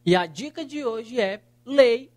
E a dica de hoje é Lei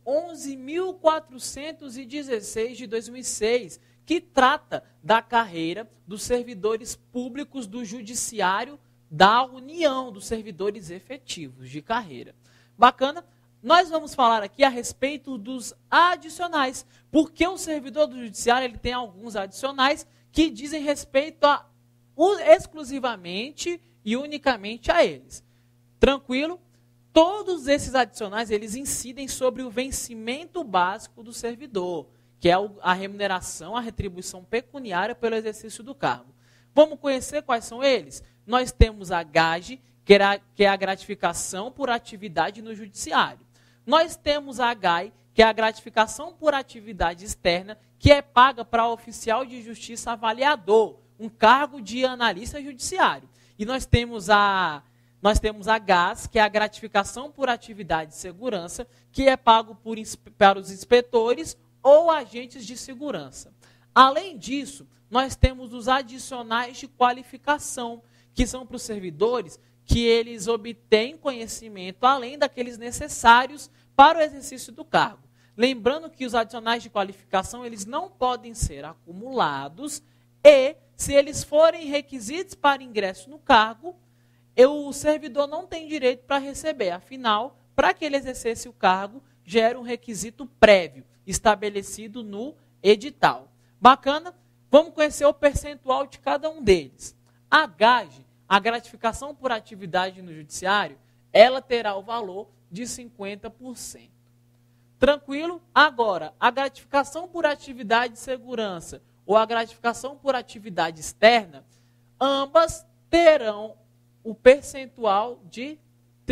11.416 de 2006, que trata da carreira dos servidores públicos do Judiciário da União, dos servidores efetivos de carreira. Bacana? Nós vamos falar aqui a respeito dos adicionais, porque o servidor do Judiciário ele tem alguns adicionais que dizem respeito exclusivamente e unicamente a eles. Tranquilo? Todos esses adicionais, eles incidem sobre o vencimento básico do servidor, que é a remuneração, a retribuição pecuniária pelo exercício do cargo. Vamos conhecer quais são eles? Nós temos a GAG, que é a gratificação por atividade no judiciário. Nós temos a GAI, que é a gratificação por atividade externa, que é paga para oficial de justiça avaliador, um cargo de analista judiciário. E nós temos a GAS, que é a gratificação por atividade de segurança, que é pago para os inspetores ou agentes de segurança. Além disso, nós temos os adicionais de qualificação, que são para os servidores que eles obtêm conhecimento além daqueles necessários para o exercício do cargo. Lembrando que os adicionais de qualificação eles não podem ser acumulados e, se eles forem requisitos para ingresso no cargo, o servidor não tem direito para receber. Afinal, para que ele exercesse o cargo, gera um requisito prévio, estabelecido no edital. Bacana? Vamos conhecer o percentual de cada um deles. A GAG, a gratificação por atividade no judiciário, ela terá o valor de 50%. Tranquilo? Agora, a gratificação por atividade de segurança ou a gratificação por atividade externa, ambas terão o percentual de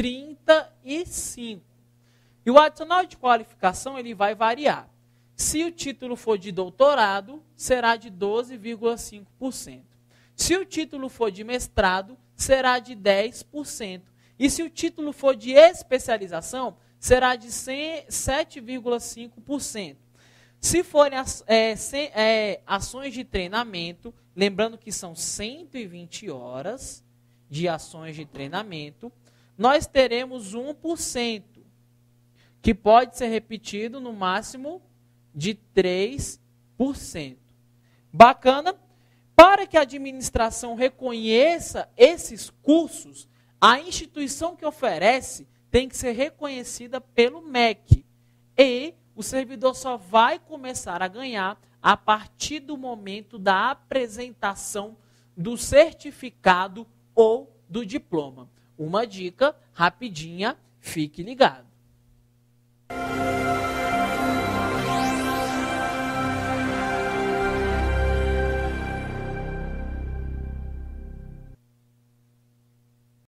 35%. E o adicional de qualificação ele vai variar. Se o título for de doutorado, será de 12,5%. Se o título for de mestrado, será de 10%. E se o título for de especialização, será de 7,5%. Se forem ações de treinamento, lembrando que são 120 horas de ações de treinamento, nós teremos 1%, que pode ser repetido no máximo de 3%. Bacana? Para que a administração reconheça esses cursos, a instituição que oferece tem que ser reconhecida pelo MEC. E o servidor só vai começar a ganhar a partir do momento da apresentação do certificado ou do diploma. Uma dica rapidinha, fique ligado.